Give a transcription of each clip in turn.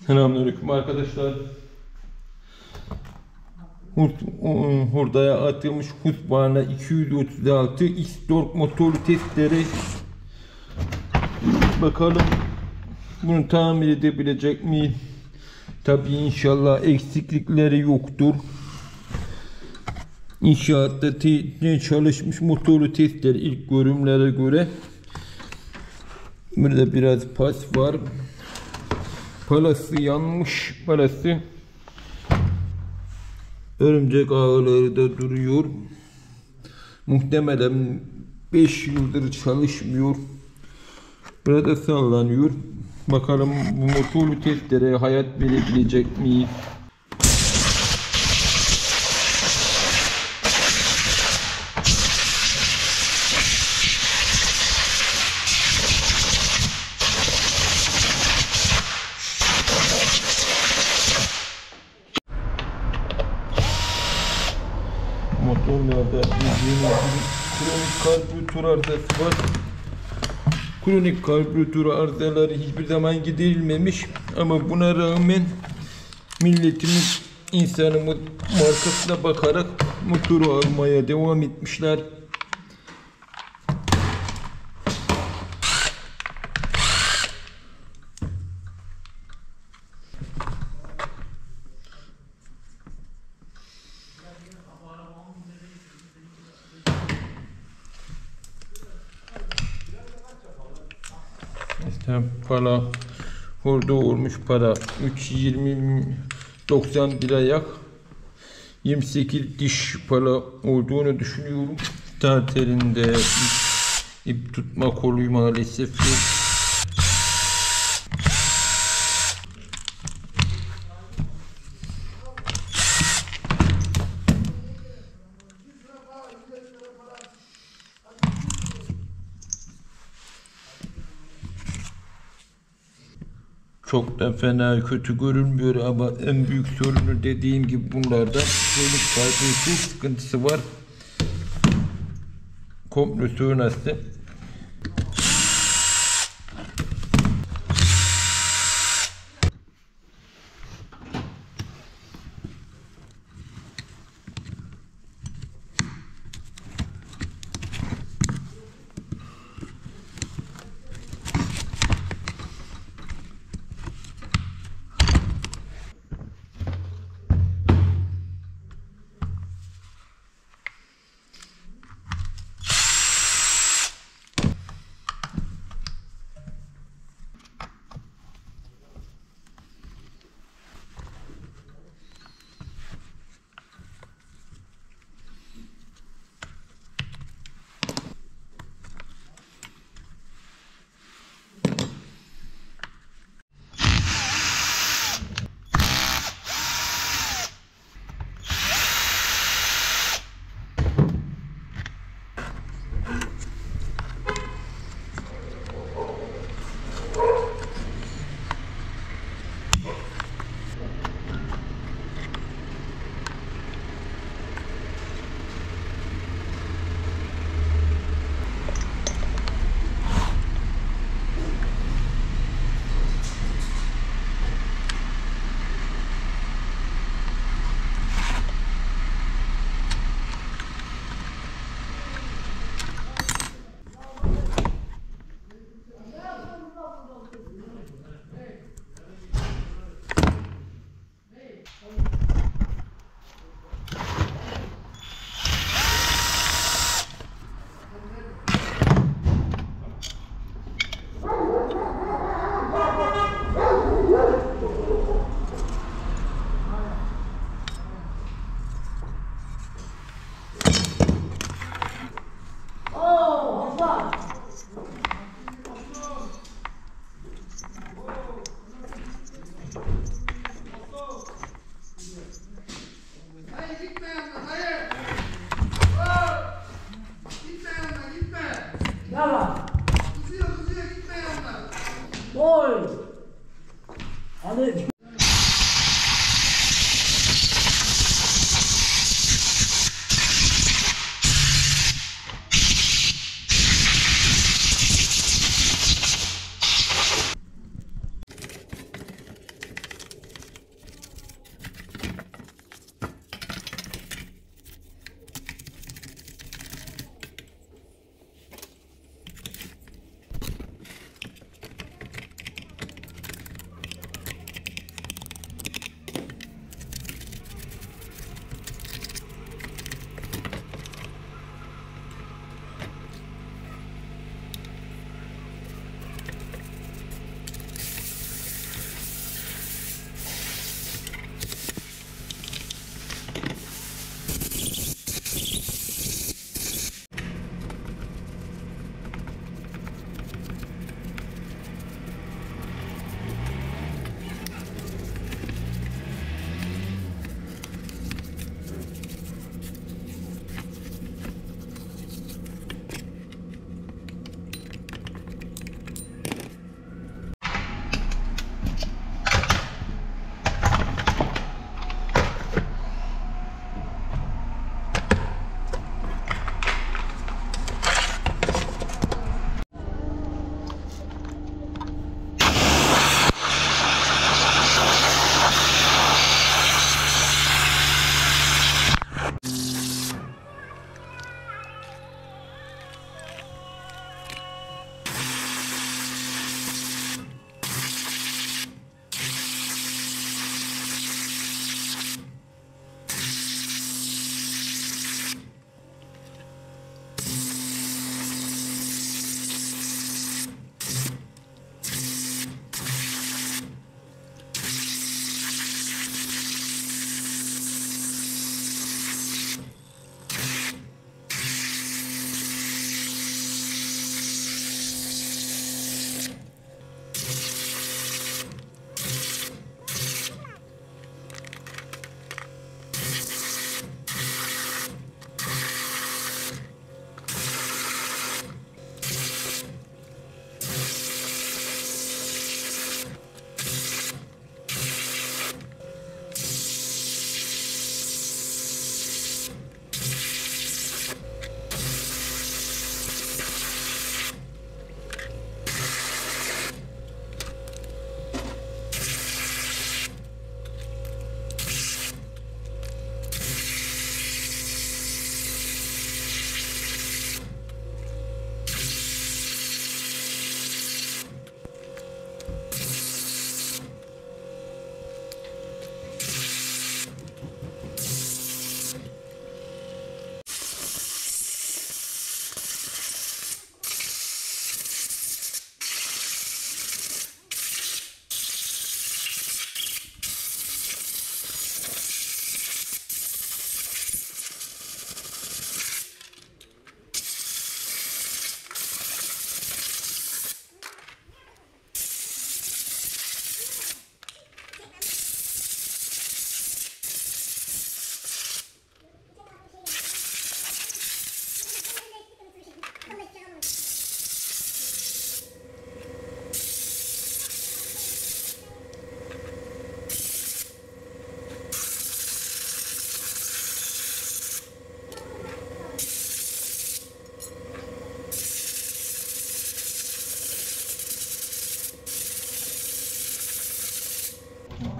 Selamünaleyküm arkadaşlar. Hurdaya atılmış Husqvarna 236 X-Torque motorlu testere. Bakalım bunu tamir edebilecek miyim? Tabii inşallah eksiklikleri yoktur. İnşaatta çalışmış motorlu testere ilk görünümlere göre. Burada biraz pas var. Palası yanmış, palası. Örümcek ağları da duruyor. Muhtemelen 5 yıldır çalışmıyor. Burada sallanıyor. Bakalım bu motorlu testere hayat verebilecek mi? Motorlarda bildiğiniz kronik karbüratör arızası var. Kronik karbüratör arızaları hiçbir zaman giderilmemiş ama buna rağmen milletimiz, insanımız markasına bakarak motoru almaya devam etmişler. İşte para burada olmuş, para 3.20.90 liraya 28 diş para olduğunu düşünüyorum. Starterinde ip tutma kolu maalesef yok. Çok da fena kötü görünmüyor ama en büyük sorunu dediğim gibi bunlarda kronik karbüratör sıkıntısı var. Kompresör nasıl? Oy! Hadi.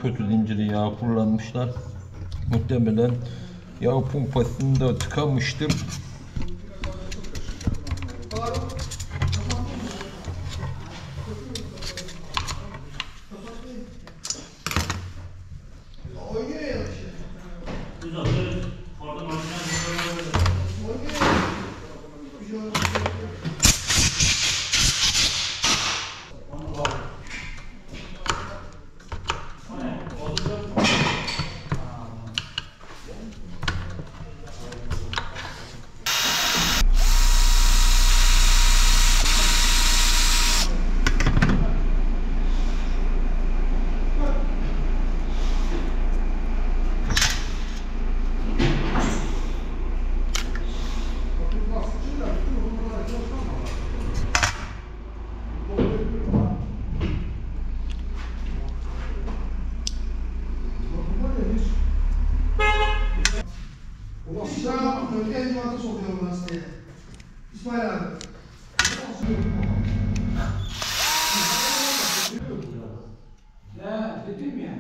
kötü zinciri yağ kullanmışlar. Muhtemelen yağ pompasında tıkamıştır. İsmail abi. Ya dedim ya.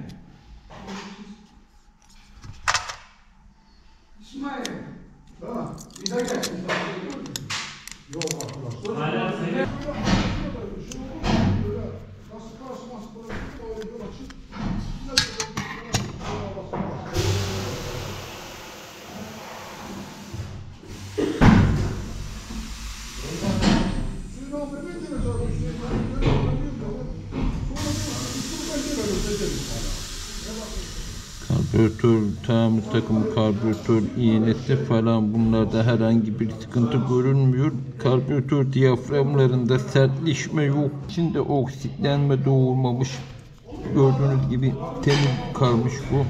İsmail. Tamam. Bir dakika. Yok arkadaşlar. Karbüratör, tamir takımı, karbüratör iğnesi falan, bunlarda herhangi bir sıkıntı görünmüyor. Karbüratör diyaframlarında sertleşme yok. İçinde oksitlenme de olmamış. Gördüğünüz gibi temiz kalmış bu.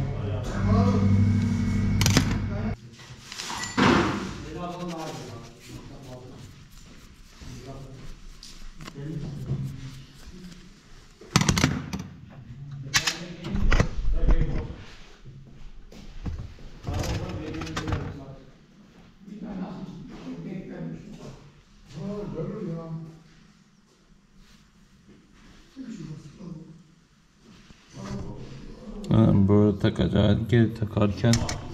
Böyle takacağız. Geri takarken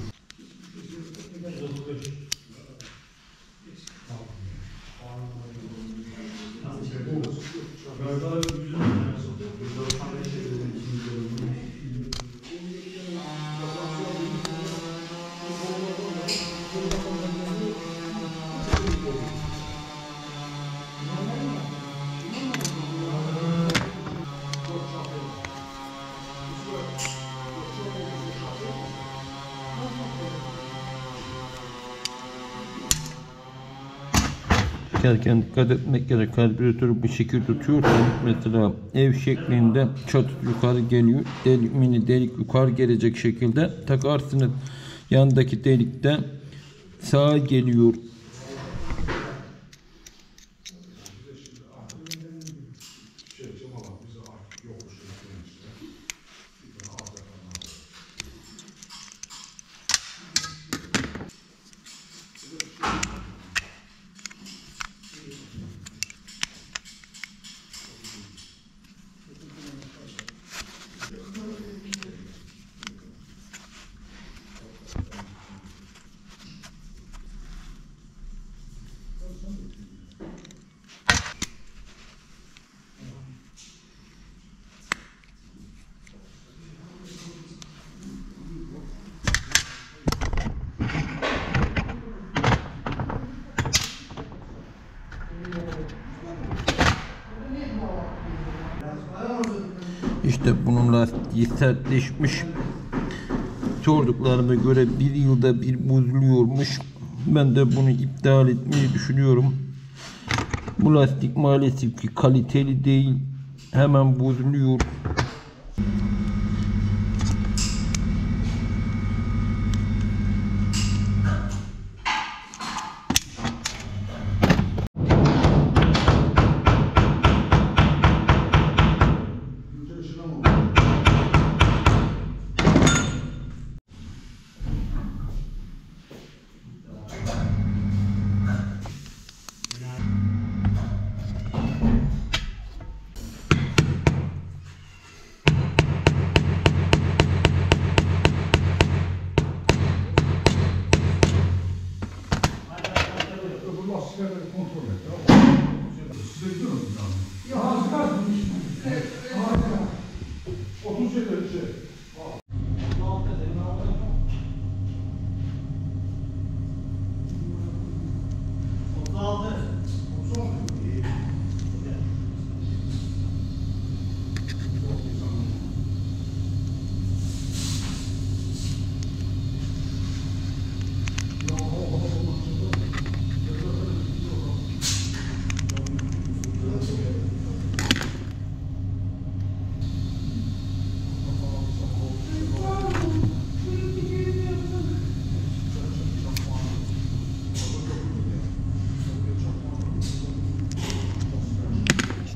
çekerken dikkat etmek gerek. Karbüratörü bu şekilde tutuyorsan, mesela ev şeklinde çatı yukarı geliyor, mini delik yukarı gelecek şekilde takarsınız. Yandaki delikte sağa geliyor. İşte bunun lastiği sertleşmiş. Sorduklarıma göre bir yılda bir bozuluyormuş. Ben de bunu iptal etmeyi düşünüyorum. Bu lastik maalesef ki kaliteli değil. Hemen bozuluyor.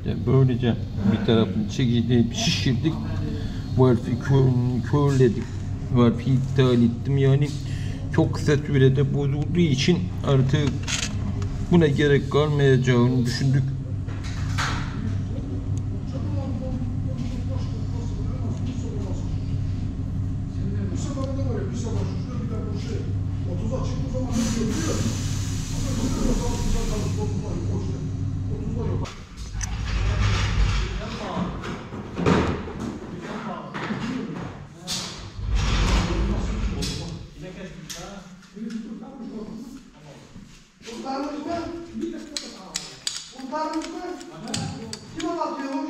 İşte böylece bir tarafını çekilip şişirdik. Valve'i körledik. Valve'i iptal ettim. Yani çok kısa sürede bozulduğu için artık buna gerek kalmayacağını düşündük. Kime bakıyormuş?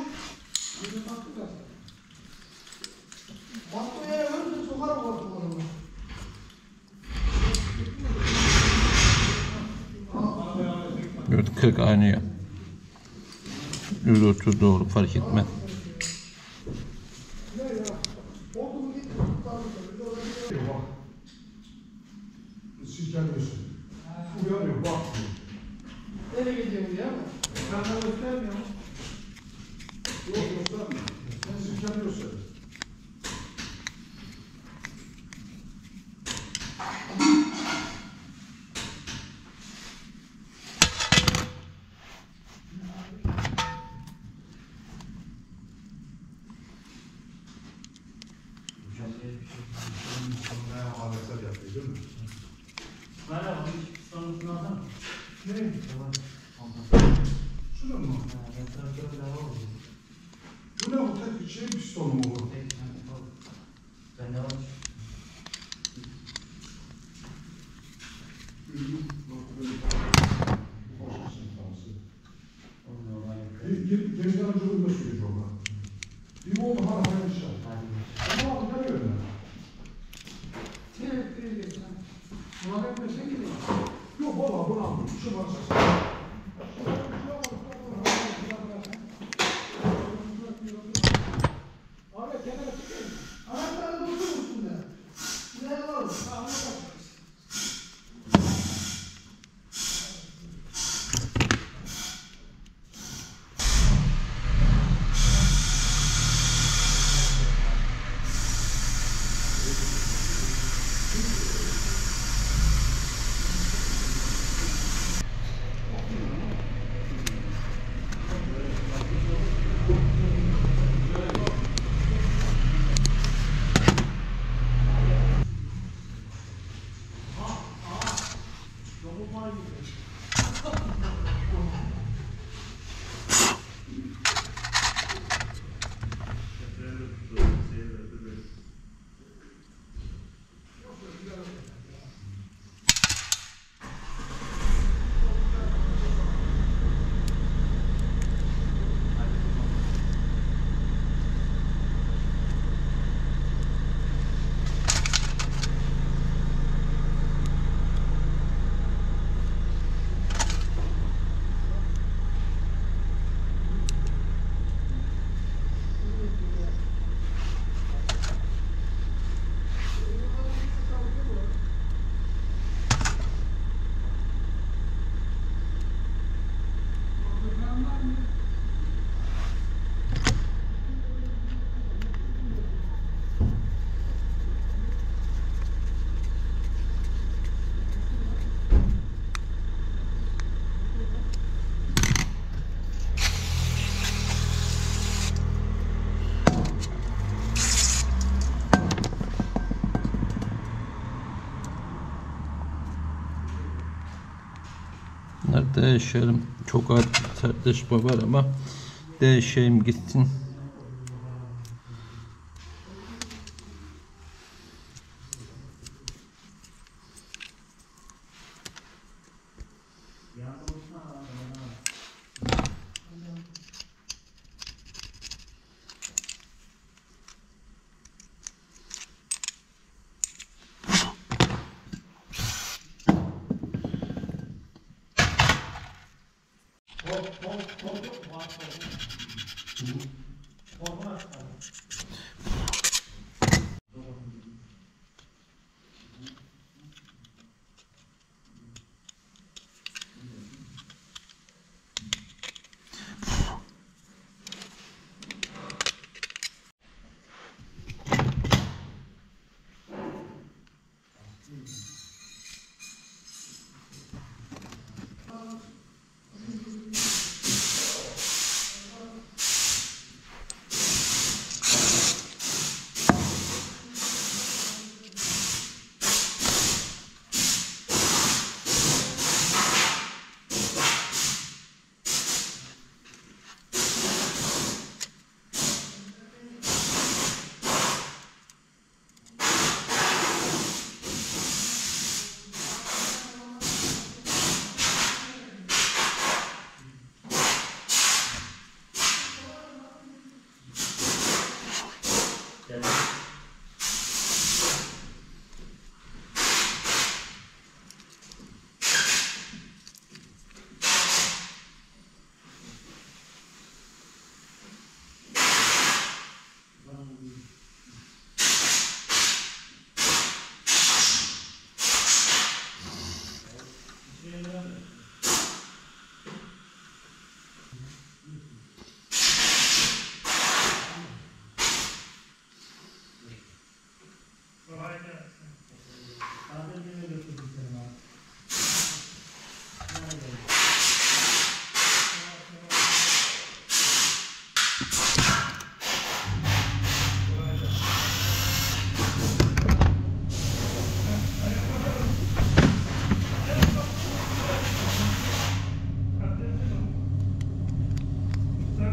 Baktığı yere ölürse sokarım korktum. Evet, 40 aynı. 130 doğru, fark etmez. Silkeliyorsun. Uyanıyor, bak. Nereye gidiyorsun ya? Ben de göstermiyorum. Yok göstermiyorum. Sen silkeliyorsun. Şunu mu? Bu ne bu? Tek şey piston mu bu? Gezden önce ölme süreci ona. Bir oldu hala hayal işler. Ama abi ne öyle? Buna vermesen gidiyor. Yok valla buna aldım. Şu varsa. Abi kenara çıkayım. Anahtarı da oturur üstünde. Ne alalım? Bunları değişelim. Çok az sertleşme var ama değişeyim gitsin.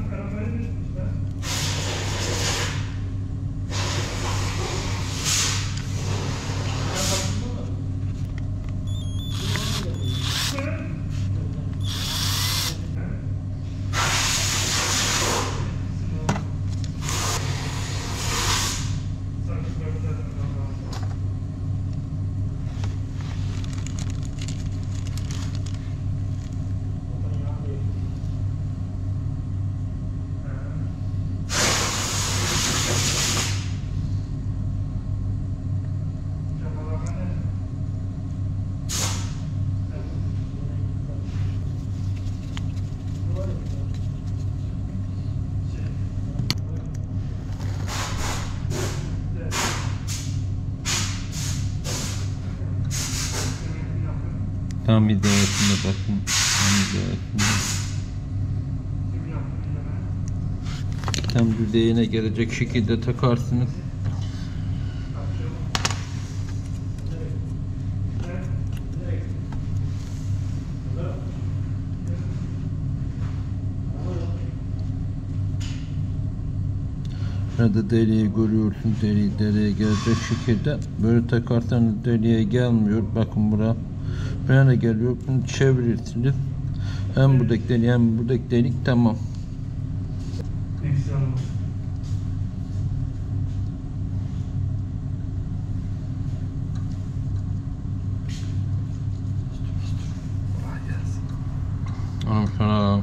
Tam hidayetine bakın. Tam hidayetine. Tam düzeyine gelecek şekilde takarsınız. Burada deliği görüyorsun, deliği deliğe gelecek şekilde böyle takarsanız deliğe gelmiyor. Bakın bura böyle geliyor. Bunu çevirirsiniz. Hem buradaki delik hem buradaki delik tamam. Anam sana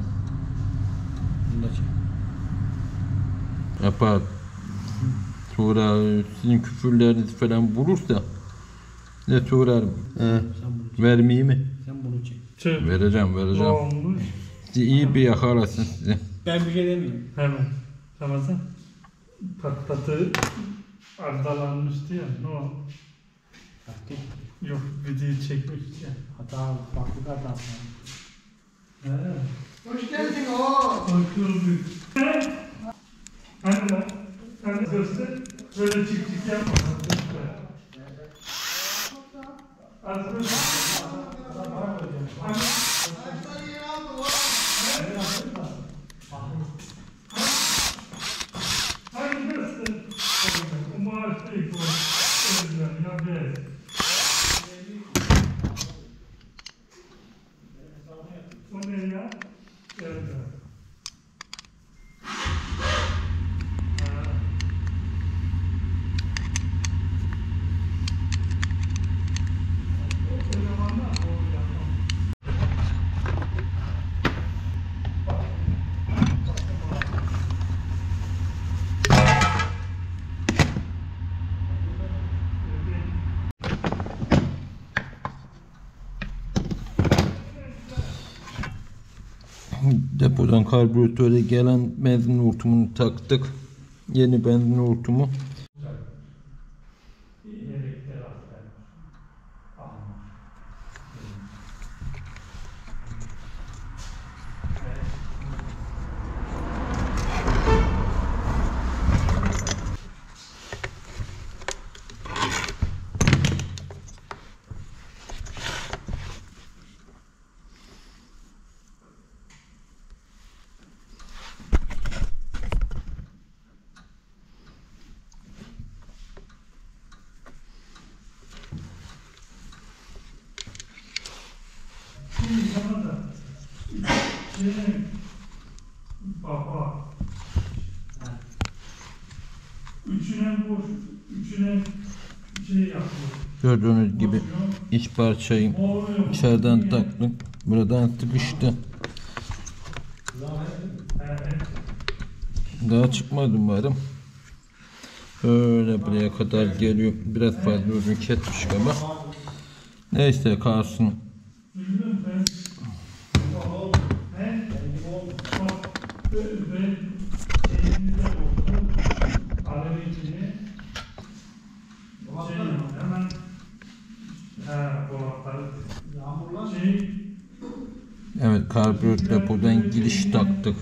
yapar. Sonra sizin küfürleriniz falan bulursa ne sorarım? Vermeyi mi? Sen bunu çek. Çek. Vereceğim. Olmuş. Sizi iyi bir yakalasın sizi. Ben bir şey demiyorum. Hemen. Ramazan. Patlatı ardalanmıştı ya. Ne o? Taktik. Yok videoyu çekmişti ya. Hata, farklı hatası. He. Hoş geldin o. Korkulduk. Anne lan. Anne göster. Böyle çık yapma. Az böyle. Hadi göster. Umarım ilk o. Ya be. O ne ya? Evet. Depodan karbüratöre gelen benzin hortumunu taktık. Yeni benzin hortumu. Baba. Üçüne şey yapıyor. Gördüğünüz gibi iç parçayı içeriden taktım. Buradan sıkıştı. Daha çıkmadı umarım. Böyle buraya kadar geliyor. Biraz fazla uzun kesmiş ama. Neyse kalsın. Evet, karbüratör depodan giriş taktık.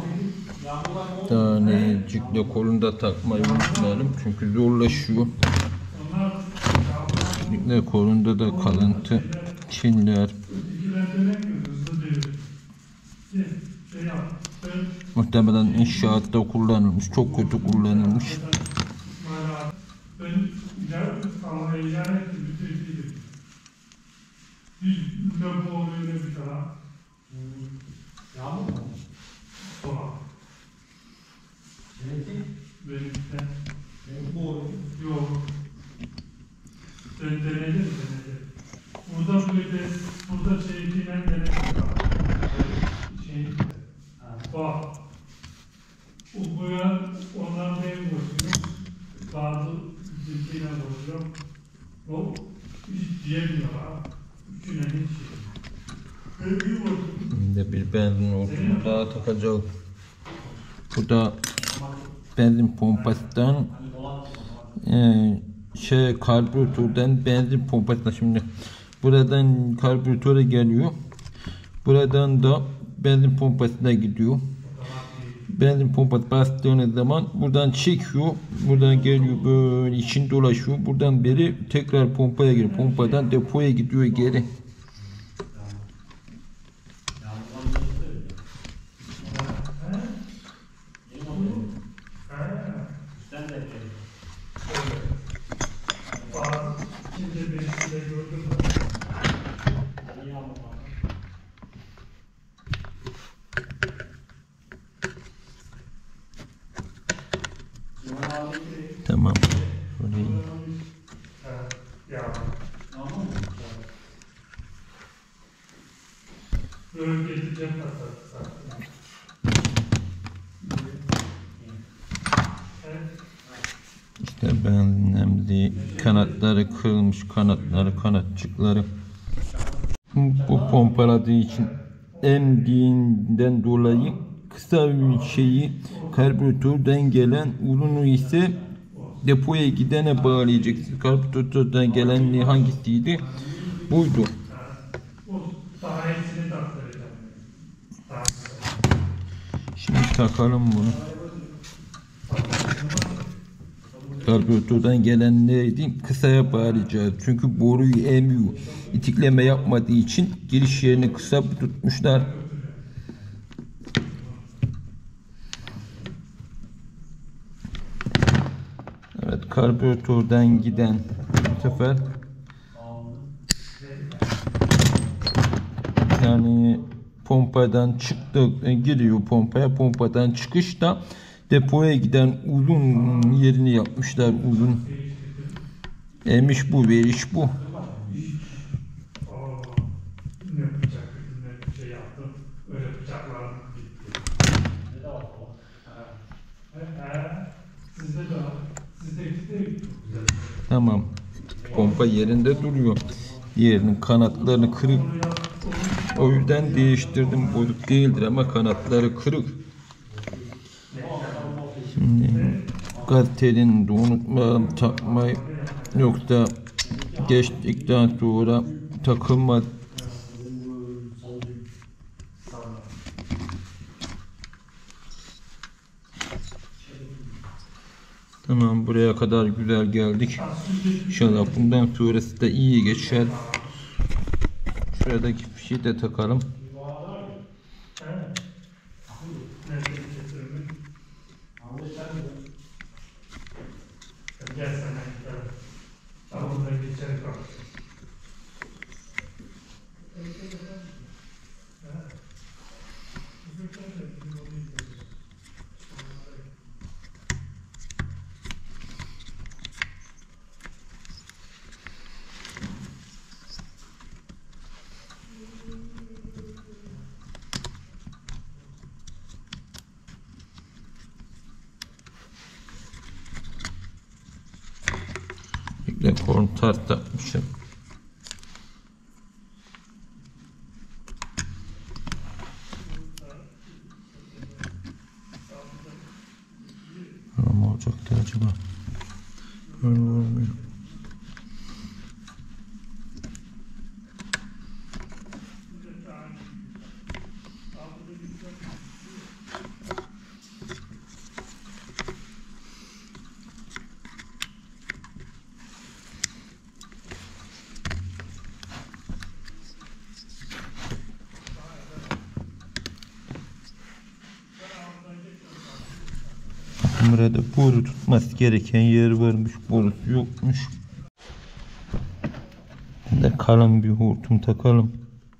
Tanecikle kolunda takmayı unutmayalım çünkü zorlaşıyor. Kesinlikle kolunda da kalıntı, çinler. Muhtemelen inşaatta kullanılmış. Çok kötü kullanılmış. İsmail abi. Ben ileride bitirdim. Bir löp oluyor ne bir taraf. Yağmur mu? Sonra. Seninki? Benimkiden. Benim bu oyun. Yok. Ben denedim. Burada böyle burada şeyinden denedim. Şey. Bak. Bu yan ondan ben boşuyorum. Bazı bizimkiyle boşuyorum. O hiç diyemiyor ha. Üçüne hiç şey. Ben bir boşuyorum. Şimdi bir benzin hortumu daha takacağım. Bu da benzin pompasından karbüratörden benzin pompasına. Şimdi buradan karbüratöre geliyor. Buradan da benzin pompasına gidiyor. Benzin pompası bastığınız zaman buradan çekiyor. Buradan geliyor böyle için dolaşıyor. Buradan beri tekrar pompaya giriyor. Pompadan depoya gidiyor geri. Şimdi birisinde gördüm. Tamam. Orayı. Ya. Böyle getireceğim zaten. İşte benimle kanatları kırılmış, kanatçıkları. Bu pompaladığı için emdiğinden dolayı kısa bir şeyi karbüratörden gelen uzunu ise depoya gidene bağlayacaksınız. Karbüratörden gelen hangisiydi? Buydu. O daha iyisini taktıracağım. Şimdi takalım bunu. Karbüratörden gelen neydi? Kısaya bağlayacağız. Çünkü boruyu emiyor. İtikleme yapmadığı için giriş yerini kısa tutmuşlar. Evet, karbüratörden giden bu sefer yani pompadan çıktı, giriyor pompaya. Pompadan çıkışta depoya giden uzun yerini yapmışlar, uzun. Emiş bu, veriş bu. Ne bıçak, ne şey yaptım. Öyle bıçaklarım gitti. Sizde de var. Sizdeki de çok güzel. Tamam. Pompa yerinde duruyor. Diğerinin kanatlarını kırık. O yüzden değiştirdim. Bozuk değildir ama kanatları kırık. Şimdi gaz telini de unutmayalım takmayı. Yoksa geçtikten sonra takılmaz. Tamam, buraya kadar güzel geldik. İnşallah bundan sonrası da iyi geçer. Şuradaki fişi de takalım. Gel sen de. Tamam da geçelim bak. Bir de kontart takmışım. Ama olacaktı acaba? Öyle olmuyor. Burada boru tutması gereken yer varmış. Borusu yokmuş. De kalın bir hortum takalım.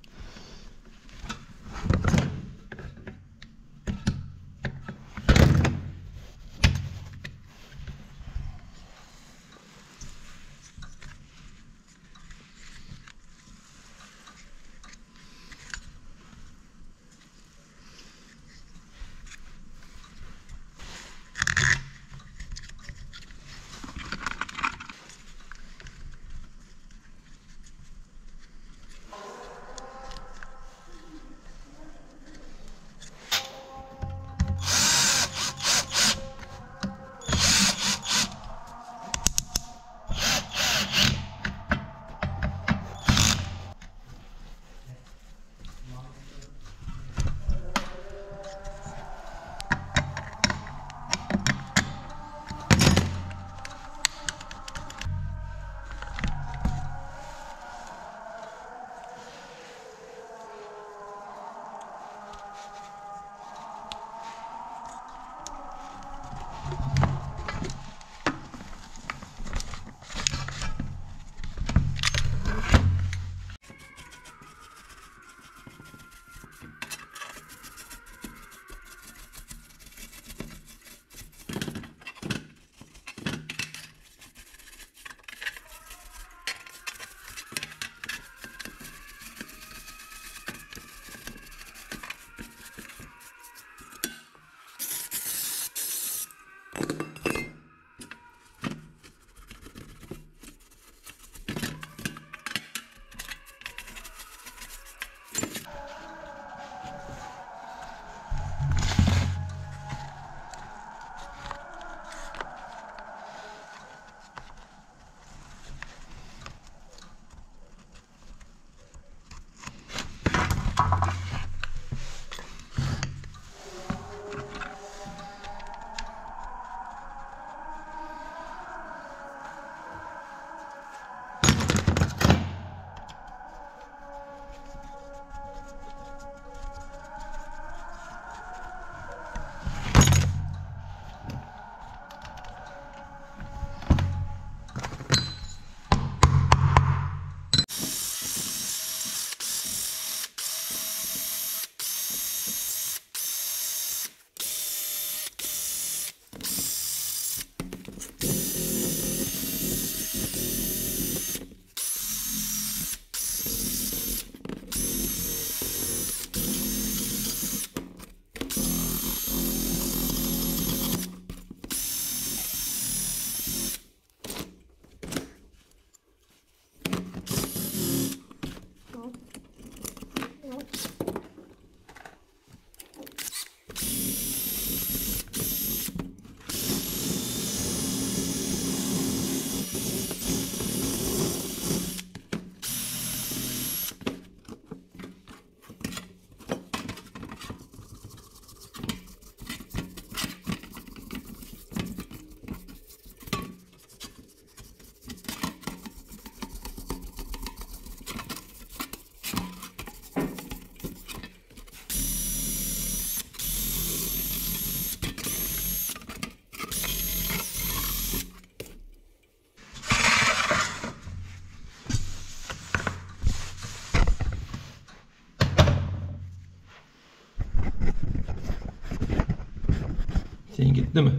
Sen gitti mi?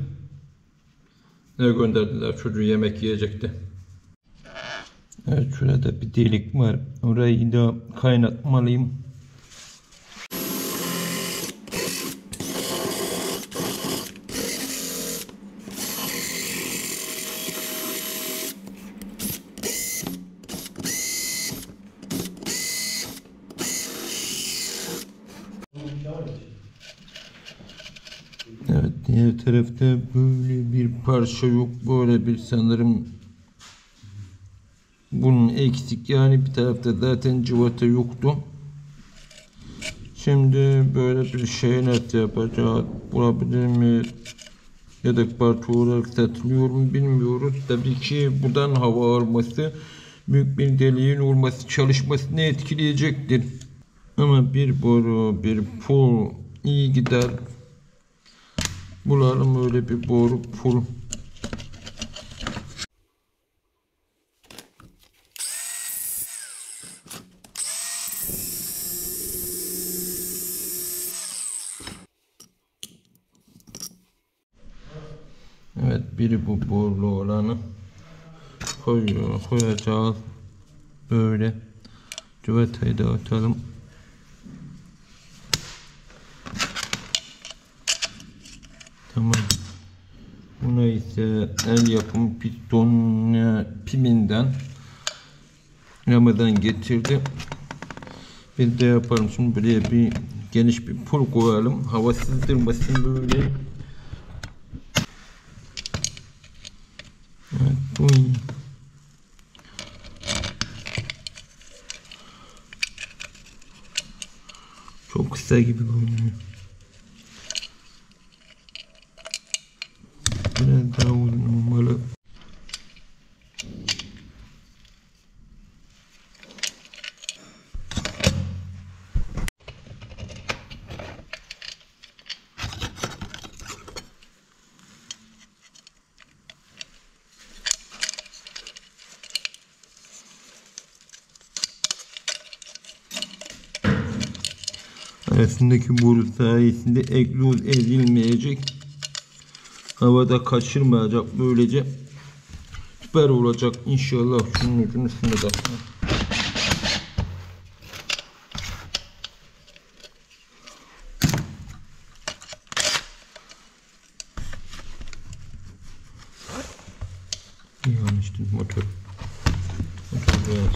Ne gönderdiler? Çocuğu yemek yiyecekti. Evet, şurada bir delik var. Orayı da kaynatmalıyım. Evet, diğer tarafta böyle bir parça yok. Böyle bir sanırım bunun eksik. Yani bir tarafta zaten cıvata yoktu. Şimdi böyle bir şey net yapacağız. Bulabilir mi? Yedek parça olarak satılıyor mu bilmiyoruz. Tabii ki buradan hava alması büyük bir deliğin olması çalışmasını etkileyecektir. Ama bir boru, bir pul iyi gider. Bulalım öyle bir boru full. Evet, biri bu borlu olanı koyacağız. Böyle cıvatayı da atalım. Tamam. Buna ise el yapımı piston piminden Ramazan getirdi. Bir de yapalım. Şimdi buraya bir geniş bir pul koyalım. Hava sızdırmasın böyle. Evet, bu iyi. Çok kısa gibi görünüyor. Biraz daha uzun olmalı. Arasındaki boru sayesinde egzoz ezilmeyecek. Havada kaçırmayacak. Böylece süper olacak inşallah. Şunun ucunu üstüne takma. Yanlıştı motor. Motor böyle.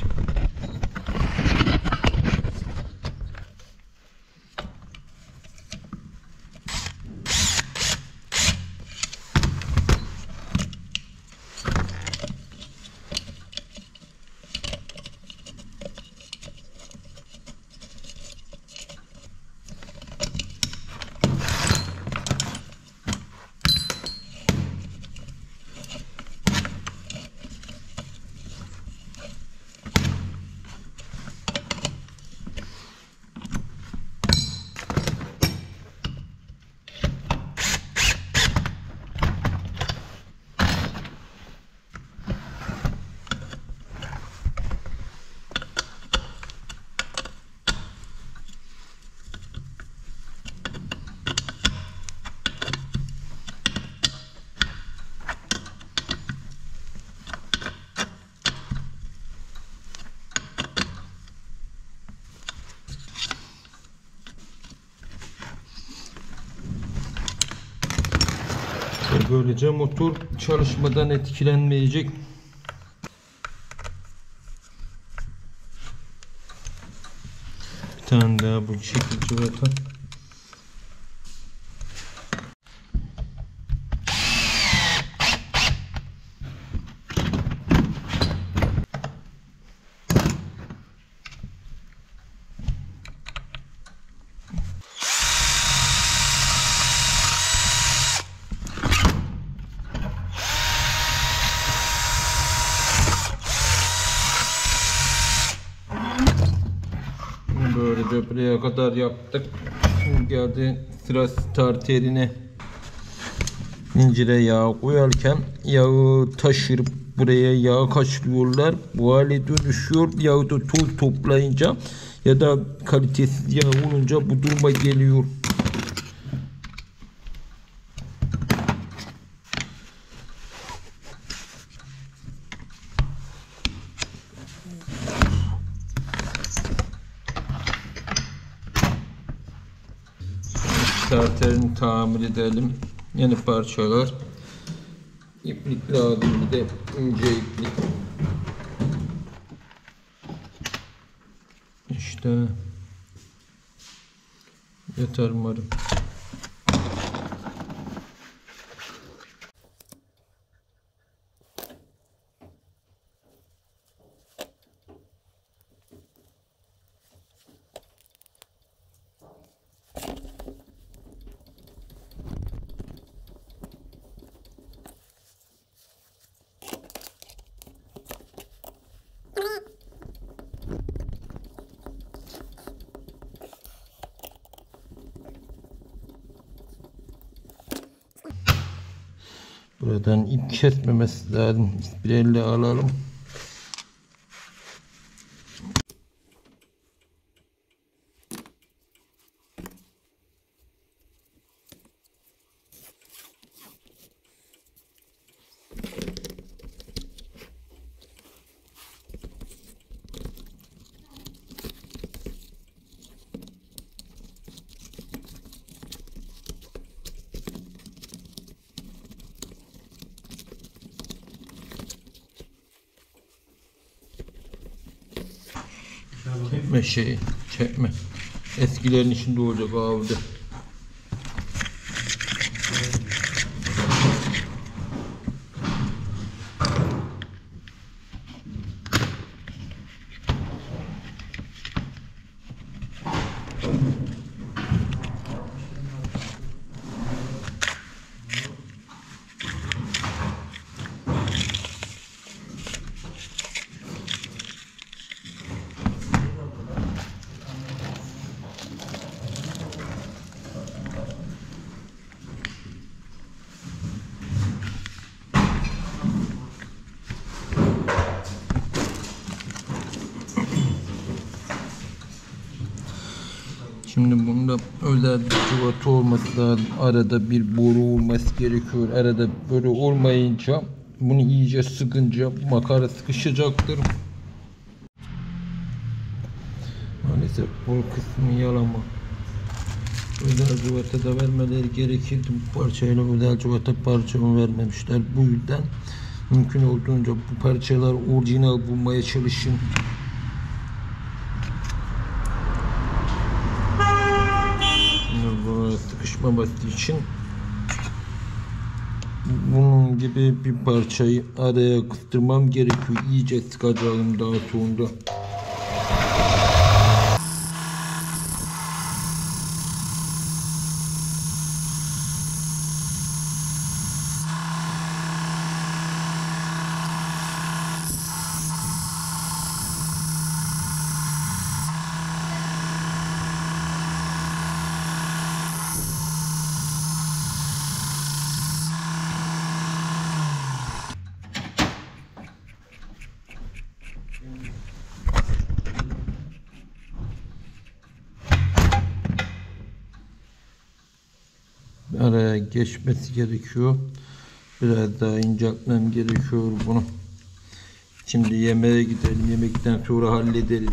Böylece motor çalışmadan etkilenmeyecek. Bir tane daha bu şekilde cıvata. Böylece buraya kadar yaptık. Şimdi geldi sıra starterine. Zincire yağ koyarken yağı taşırıp buraya yağ kaçırıyorlar. Bu hale dönüşüyor. Yağı da toz toplayınca ya da kalitesiz yağ olunca bu duruma geliyor. Starterini tamir edelim. Yeni parçalar. İplik lazım, bir de ince iplik. İşte yeter umarım. Buradan ip kesmemesi lazım. Bir elle alalım. Çekme şeyi, çekme. Eskilerin içinde olacak abi de. Şimdi bunda özel bir cıvata olması lazım. Arada bir boru olması gerekiyor. Arada böyle olmayınca, bunu iyice sıkınca makara sıkışacaktır. Maalesef bu kısmı yalama. Özel cıvata da vermeleri gerekirdi. Bu parçayla özel cıvata parçamı vermemişler. Bu yüzden mümkün olduğunca bu parçalar orijinal bulmaya çalışın. Sıkışmaması için bunun gibi bir parçayı araya kıstırmam gerekiyor. İyice sıkacağım daha sonra. Araya geçmesi gerekiyor. Biraz daha inceltmem gerekiyor bunu. Şimdi yemeğe gidelim. Yemekten sonra hallederiz.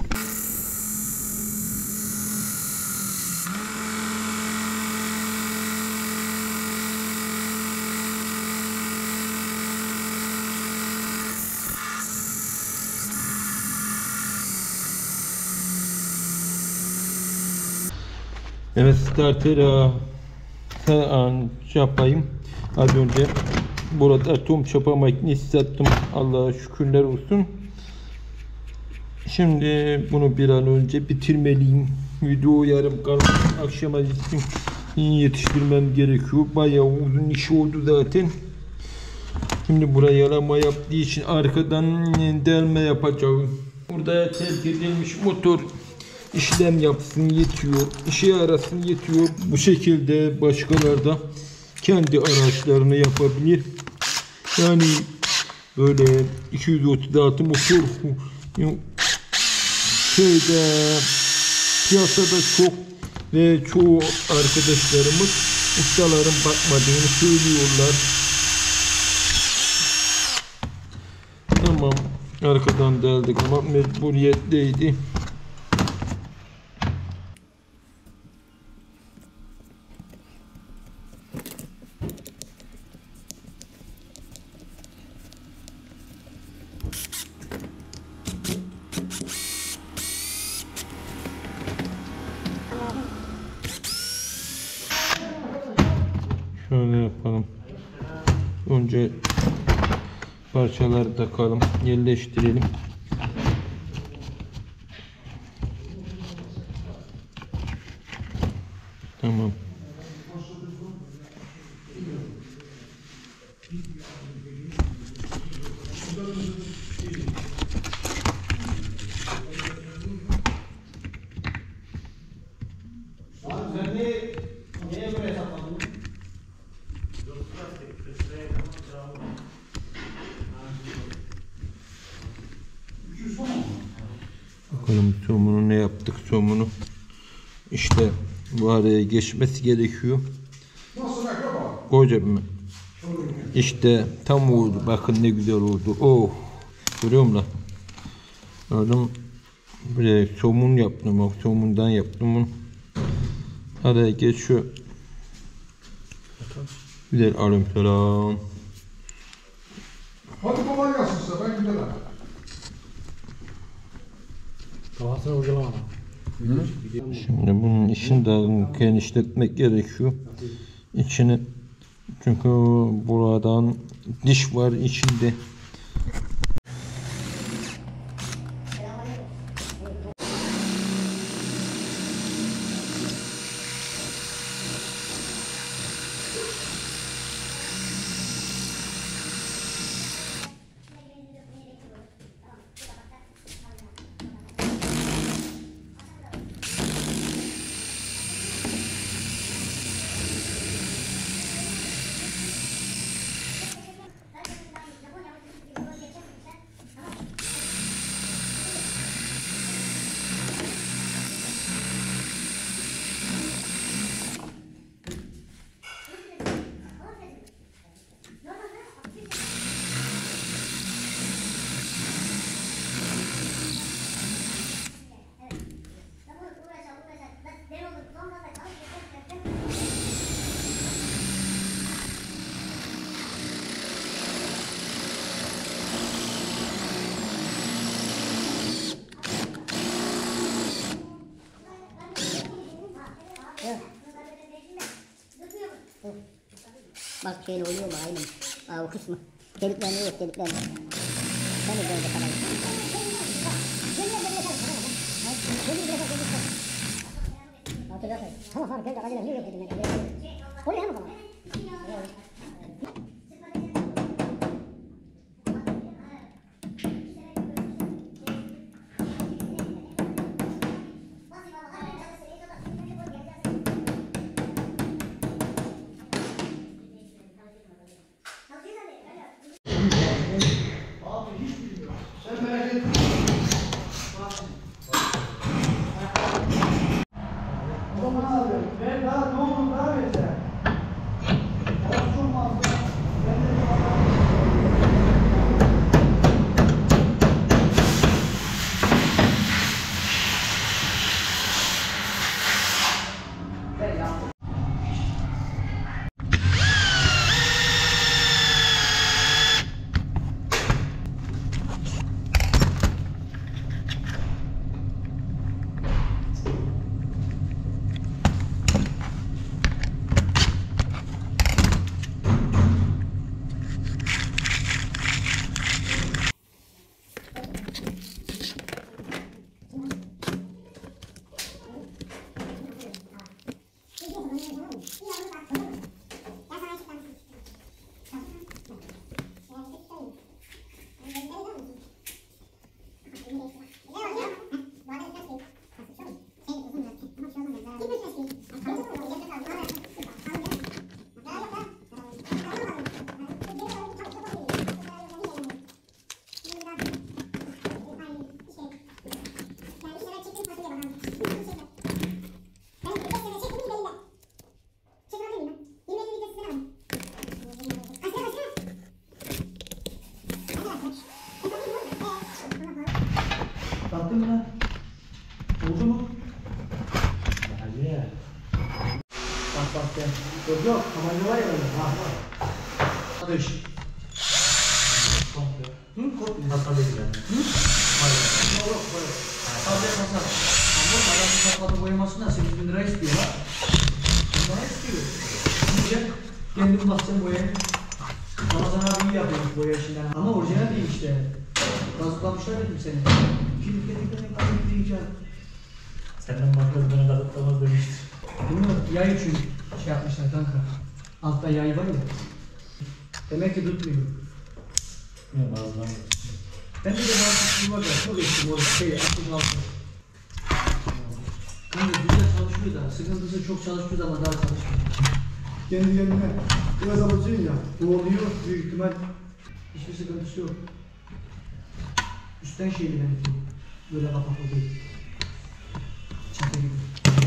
Evet, starter yapayım. Az önce burada atom çapa makinesi sattım. Allah'a şükürler olsun. Şimdi bunu bir an önce bitirmeliyim. Video yarım kalmış. Akşama yetiştirmem gerekiyor. Bayağı uzun iş oldu zaten. Şimdi buraya yalama yaptığı için arkadan delme yapacağım. Burada terk edilmiş motor işlem yapsın yetiyor, işe yarasın yetiyor. Bu şekilde başkaları da kendi araçlarını yapabilir. Yani böyle 236 motor piyasada çok ve çoğu arkadaşlarımız, ustaların bakmadığını söylüyorlar. Tamam, arkadan deldik ama mecburiyetliydi. Şöyle yapalım. Önce parçaları takalım, yerleştirelim. Tamam. Neye göre hesapladın? Bakalım somunu ne yaptık somunu. İşte bu araya geçmesi gerekiyor. Nasıl akraba? Koy cebime. İşte tam oldu. Bakın ne güzel oldu. Oh. Görüyor musun lan? Gördüm. Buraya somun yaptım. Bak somundan yaptım bunu. Araya geçiyor. Güzel aleykümselam. Hadi kolay gelsin size. Ben giderim. Kafasını uygulama. Şimdi bunun işini de genişletmek gerekiyor. İçini, çünkü buradan diş var içinde. Bak şeyle oluyor mu aynı mı? Aa o kısmı. Deliklerini yok deliklerini. Sen de böyle kalalım. Tamam tamam gel acele yok dedim. Oraya mı tamam? Tattın mı lan? Oldu mu? Hadi. Bak bak gel. Yok yok. Tabanca var ya böyle. Var. Hadi iş. Komple. Hı? Komple. Hatta değil yani. Hı? Hayır. Yok böyle. Sadece masa. Ama adamın kapalı boyamasına 8.000 lira istiyorlar. Bundan istiyor. Diyecek. Kendim basacağım boyayı. Ramazan abi iyi yapıyormuş boya işinden. Ama orijinal değil işte. Kazıklamışlar dedim seni. Şimdi getirdim ben diyeceğim. Senden başka bana kazıklamaz demiştir. Bilmiyorum, yay için şey yapmışlar kanka. Altta yay var ya. Demek ki tutmuyor. Bilmiyorum ağzından. Ben de bazı var ya, çok eski bu şey, 66. Kanka güzel çalışıyor da, sıkıntısı çok çalıştığı zaman daha çalışmıyor. Kendi kendine biraz alıcıyım ya. Doğruyor büyük ihtimal. Hiçbir sıkıntısı yok. Üstten şeyli benimki. Böyle kapaklı değil. Çatı gibi.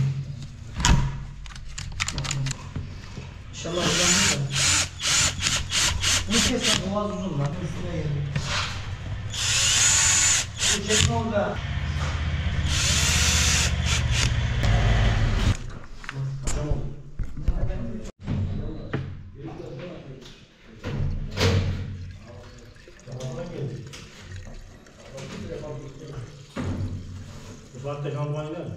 İnşallah uzanmış da. Bunu kessen boğaz uzun lan. Üstüne geldi. Bu çekme orada. Tamam. Bu saatte kampanya ne?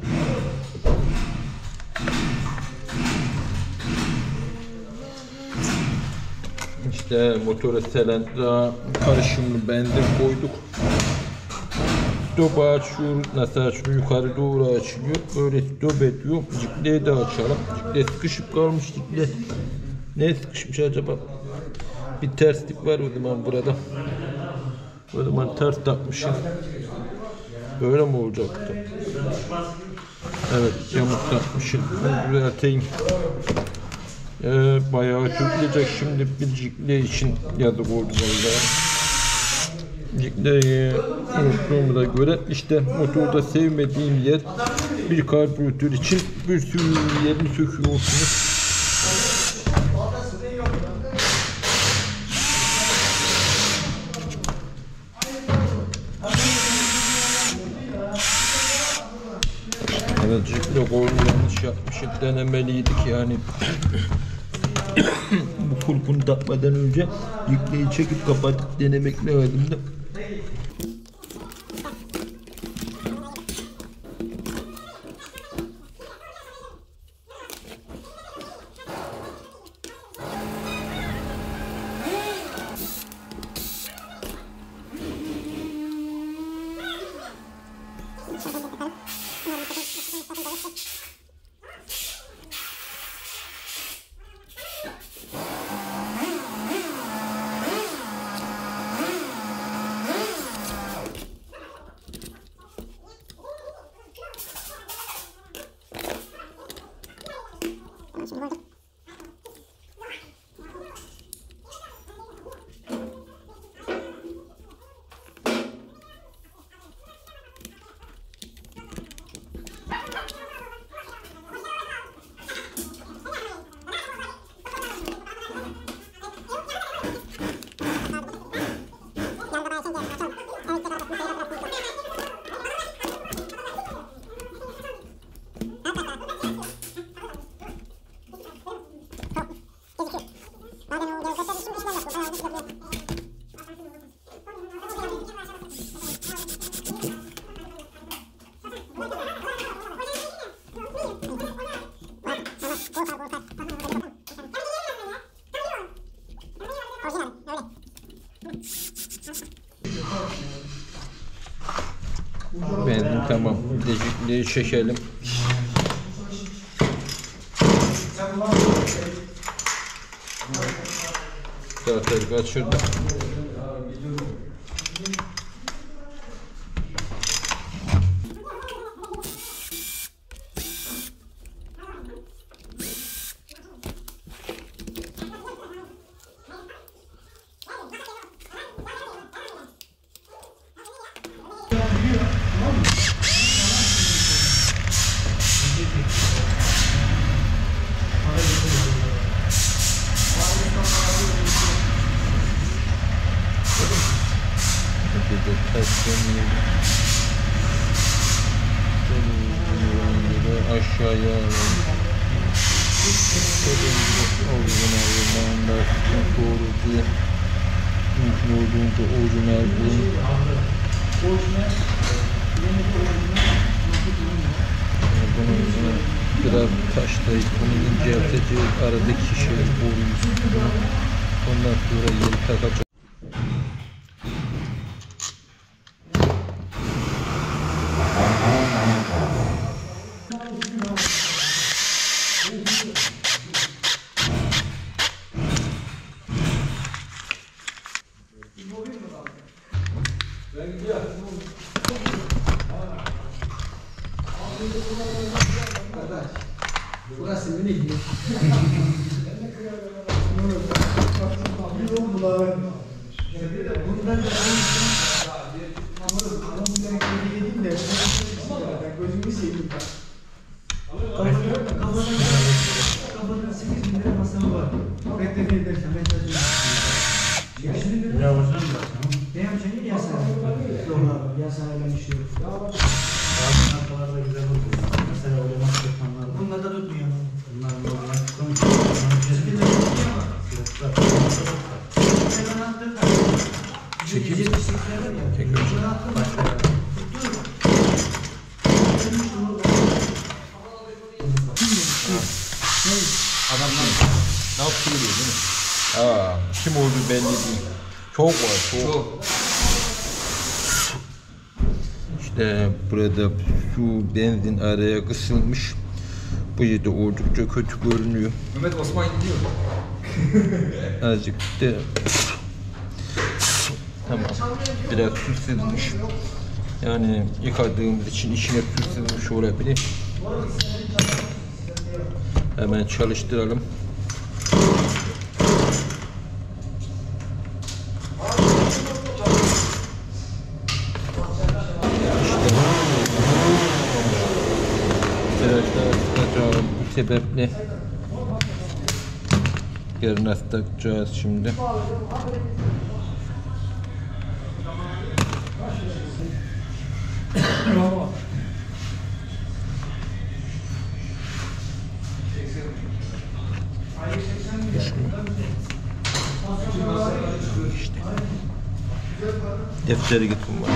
İşte motora Selendra karışımlı benzin koyduk. Stopu açıyoruz. Nasıl açılıyor? Yukarı doğru açılıyor. Böyle stop ediyor. Cikleyi de açalım. Cikle sıkışıp kalmış cikle. Ne sıkışmış acaba? Bir terslik var o zaman burada. O zaman ters takmışım. Böyle mi olacaktı? Evet, yamuk takmışım. Ben düzelteyim. Bayağı çökülecek şimdi bir cikle için yazık oldu vallahi. Cikleyi unuttuğumu da göre işte motorda sevmediğim yer bir karbüratör için bir sürü yerini söküyorsunuz. Evet, cikle kolunu yanlış yapmışık, denemeliydik yani. Bu kulpunu takmadan önce cikleyi çekip kapatıp denemek lazımdı. Beğendim, tamam. Decikliği çekelim. Zaten kaçırdım. Aşağıya orijinal doğru diye mümkün olduğunca orijinal bulun. Bunu biraz taşlayıp bunu incelteceğiz, aradaki şeyi boruyu. Ondan sonra yeri takacağız. Burası mini. Bundan da yedim de gözümü sevdim. Kafadan 8.000 lira masrafı var. Bekle edersen Ya hocam da. ne yapacaksın? Yasa. Yok abi. Yasayla işliyor. Bazı markalarda güzel oluyor. Mesela öyle maske yapanlar var. Bunlar da tutmuyor. Bunlar normal konuşuyor. Çekil. Çekil. Adamlar ne yapıyor değil mi? Aa, kim olduğu belli değil. Çok var, çok. İşte burada su benzin araya kısılmış. Bu da oldukça kötü görünüyor. Mehmet Osman gidiyor. Azıcık da tamam. Biraz su sızmış. Yani yıkadığımız için içine su sızmış olabilir. Hemen çalıştıralım. Biraz daha tutacağım bu sebeple. Yarın takacağız şimdi. İşte. Defteri getirin bana.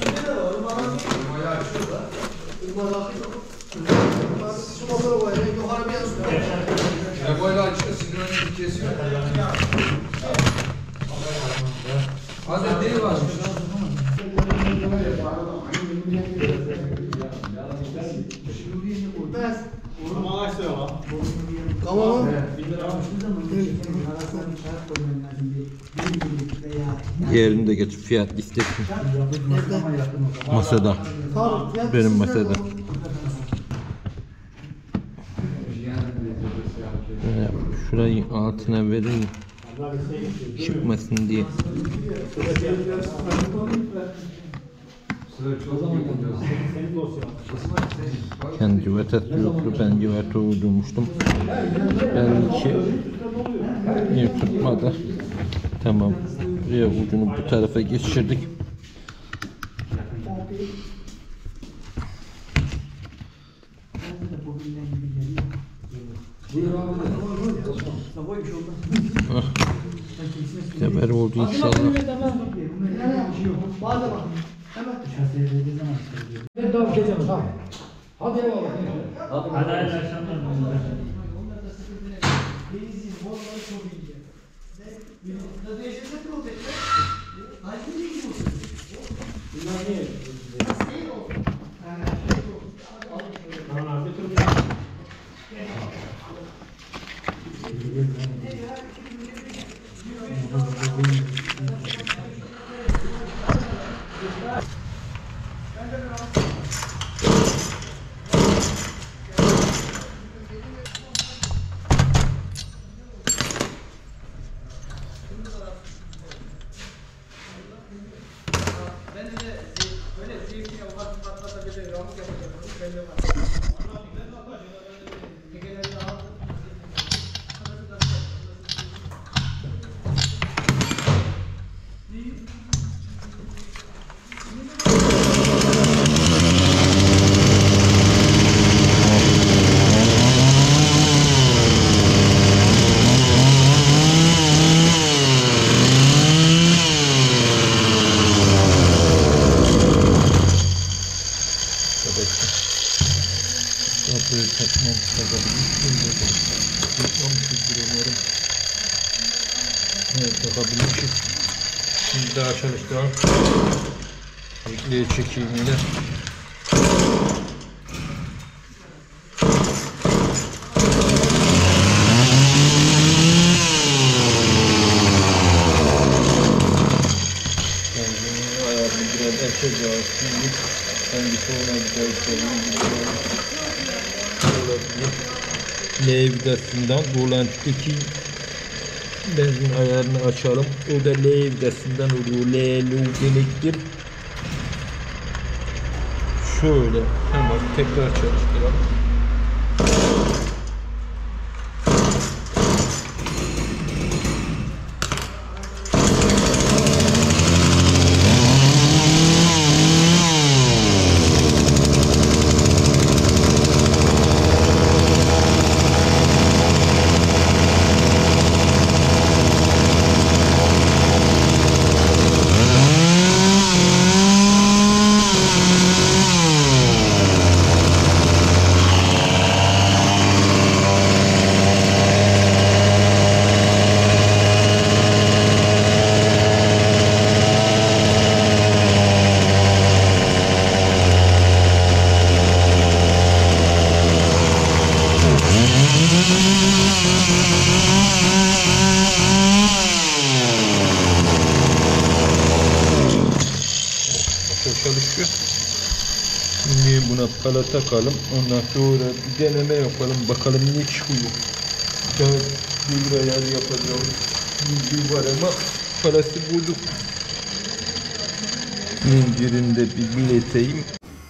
Böyle açıyor, sinirlerini kesiyor. Hadi değil var. Diğerini de getir, fiyat listesi. Masada. Benim masada. Şurayı altına vereyim. Çıkmasın diye. Kendi civatası yoktu. Ben civata uydurmuştum. Belki bir tutmadı. Tamam. Buraya ucunu bu tarafa geçirdik. Sefer oldu inşallah. Hadi hayırlı akşamlar. Evet, bakabilmişiz. Şimdi daha çalıştıralım. Bekleyi çekeyim de. Ayarını biraz açacağız. Şimdi hangisi ona güzel olabilir. L vidasından dolantıdaki Benzin ayarını açalım. O da L vidasından oluyor. L elektrik. Şöyle hemen tekrar çalıştıralım. Çalışıyor. Şimdi buna pala takalım. Ondan sonra bir deneme yapalım. Bakalım ne çıkıyor. Daha bir ayar yapacağım. Bilgi var ama parası bulduk. Zincirinde bir bileteyim.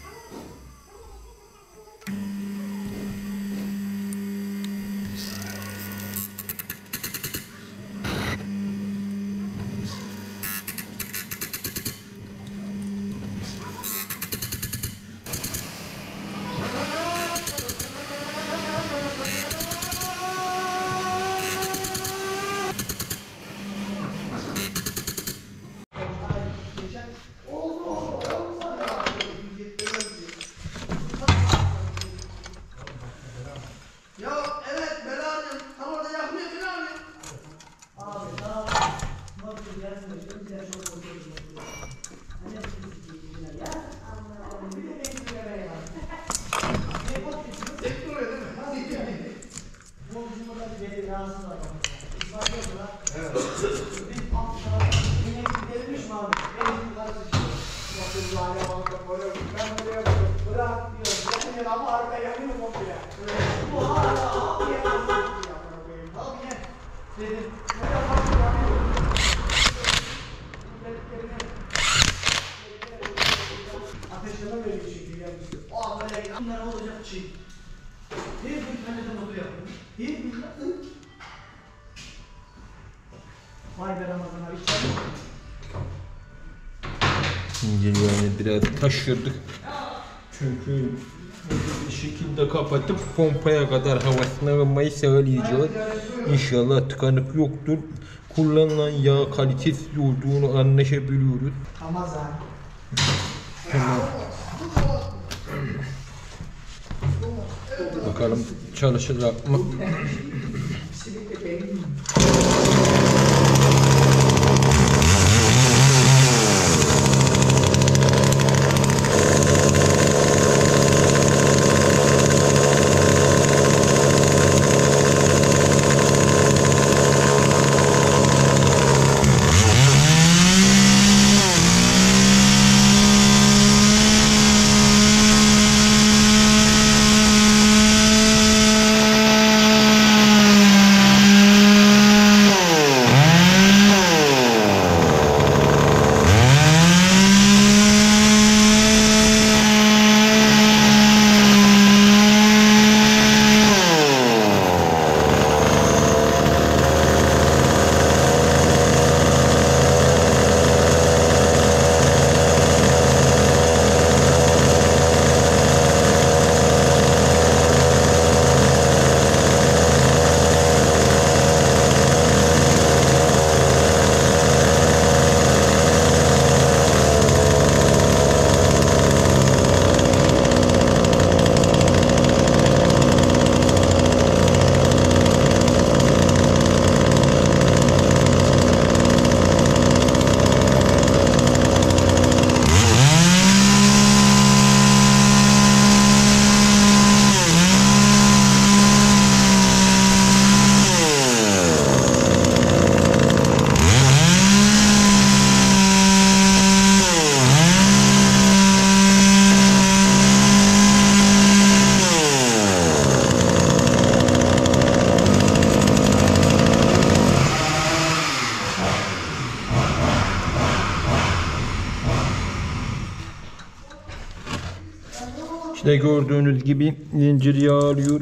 Bunlar olacak şey. Bir tane de motor yapın. Bir vay be Ramazan abi. Şimdi yani biraz taşırdık. Çünkü bir şekilde kapatıp pompaya kadar havasını almayı sağlayacağız. İnşallah tıkanık yoktur. Kullanılan yağ kalitesiz olduğunu anlaşabiliyoruz. Ramazan. Tamam. Bakalım çalışacak mı? İşte gördüğünüz gibi zincir yağlıyor.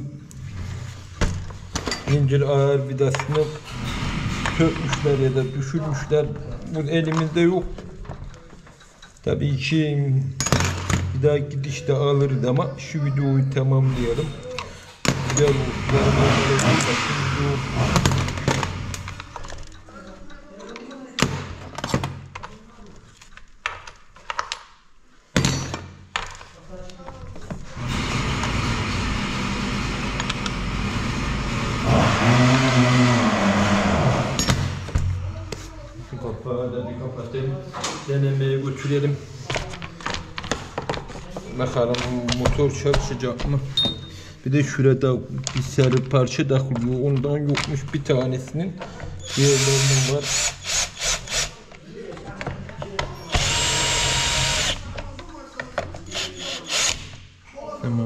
Zincir ağır vidasını sökmüşler ya da düşürmüşler. Bu elimizde yok. Tabii ki bir daha gidişte alırız ama şu videoyu tamamlayalım. Güzel olsun. Kapağı da bir kapatayım. Denemeye götürelim. Bakalım motor çalışacak mı? Bir de şurada bir sarı parça takılıyor. Ondan yokmuş bir tanesinin. Diğerlerinin var. Tamam.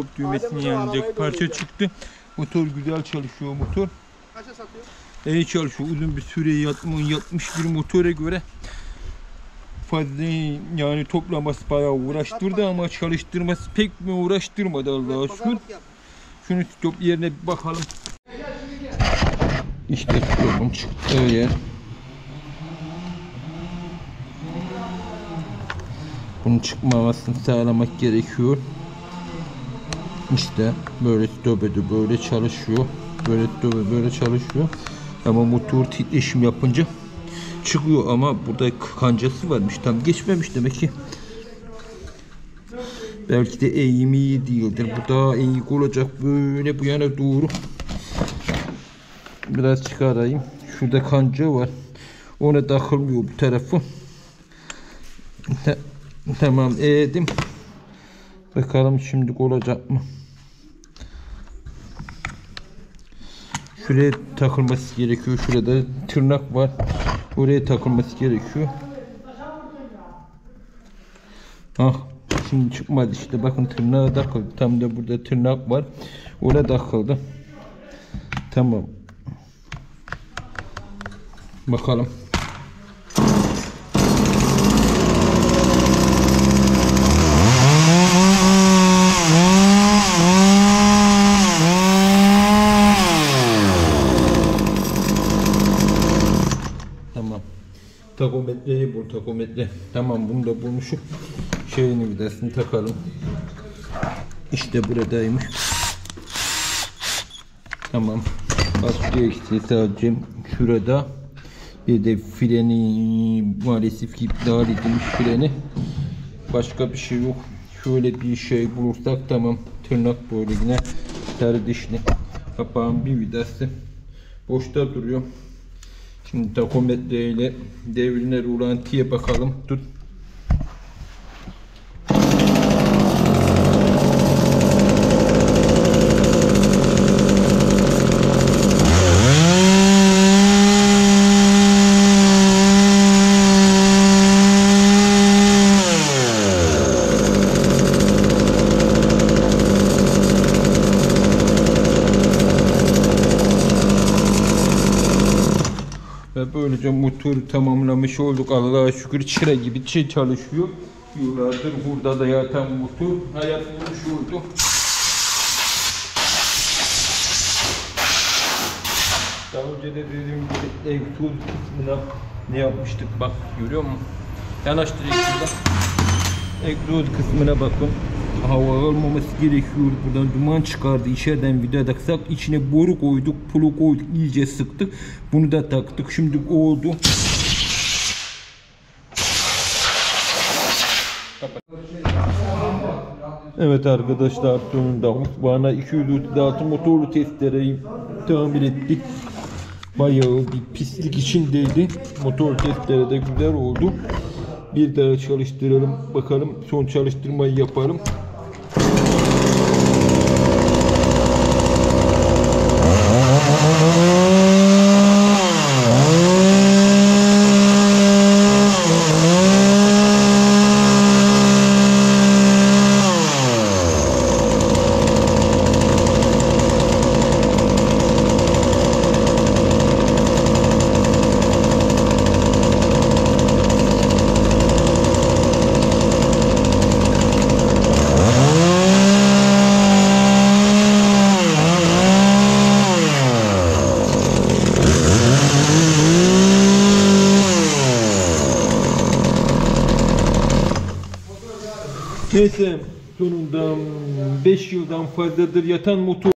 stop düğmesinin yanındaki parça çıktı. Motor güzel çalışıyor motor. Kaça satıyor? İyi çalışıyor. Uzun bir süre yatmış bir motora göre fazla yani toplaması bayağı uğraştırdı ama çalıştırması pek mi uğraştırmadı Allah'a şükür. Şunu stop yerine bir bakalım. İşte stopun çıktığı yer. Bunun çıkmamasını sağlamak gerekiyor. İşte böyle stopede böyle çalışıyor. Böyle stopede böyle çalışıyor. Ama motor titreşim yapınca çıkıyor ama burada kancası varmış. Tam geçmemiş demek ki. Belki de eğimi iyi değildir. Bu daha eğik olacak. Böyle bu yana doğru. Biraz çıkarayım. Şurada kanca var. Ona takılmıyor bu tarafı. Tamam eğdim. Bakalım şimdi olacak mı? Şuraya takılması gerekiyor. Şurada tırnak var. Oraya takılması gerekiyor. Ah, şimdi çıkmadı işte. Bakın tırnağa takıldı. Tam da burada tırnak var. Oraya takıldı. Tamam. Bakalım. Tamam. Takometreyi bul, takometre. Tamam, bunu da bulmuşum. Şeyini vidasını takalım. İşte buradaymış. Tamam. Başka eksiği sadece şurada. Bir de freni maalesef iptal edilmiş freni. Başka bir şey yok. Şöyle bir şey bulursak tamam. Tırnak böyle yine sarı dişli. Kapağın bir vidası boşta duruyor. Şimdi takometre ile devrine rolantiye bakalım. Tut. Ve böylece motoru tamamlamış olduk. Allah'a şükür çıra gibi çalışıyor. Yıllardır burada da yatan motor hayat bulmuş oldu. Daha önce de dediğim gibi egzoz kısmına ne yapmıştık bak, görüyor musun? Yanaştırayım şurada. Egzoz kısmına bakın. Hava almaması gerekiyor. Buradan duman çıkardı. İçeriden vida taksak içine boru koyduk, pulu koyduk, iyice sıktık. Bunu da taktık. Şimdi oldu. Evet arkadaşlar, sonunda bana 236 motorlu testereyi tamir ettik. Bayağı bir pislik içindeydi. Motor testere de güzel oldu. Bir daha çalıştıralım. Bakalım, son çalıştırmayı yaparım. Neyse, sonunda 5 yıldan fazladır yatan motor